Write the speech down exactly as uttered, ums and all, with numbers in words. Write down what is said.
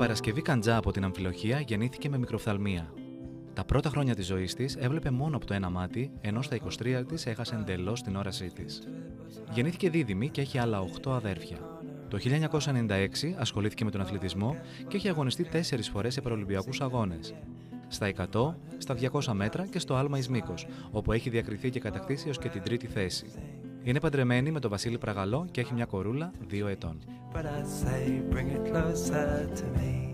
Παρασκευή Καντζά από την Αμφιλοχεία γεννήθηκε με μικροφθαλμία. Τα πρώτα χρόνια της ζωής της έβλεπε μόνο από το ένα μάτι, ενώ στα είκοσι τρία της έχασε εντελώς την όρασή της. Γεννήθηκε δίδυμη και έχει άλλα οκτώ αδέρφια. Το χίλια εννιακόσια ενενήντα έξι ασχολήθηκε με τον αθλητισμό και έχει αγωνιστεί τέσσερις φορές σε παραολυμπιακούς αγώνες. Στα εκατό, στα διακόσια μέτρα και στο άλμα εις μήκος, όπου έχει διακριθεί και κατακτήσει ως και την τρίτη θέση. Είναι παντρεμένη με τον Βασίλη Πραγαλό και έχει μια κορούλα δύο ετών. But I say, bring it closer to me.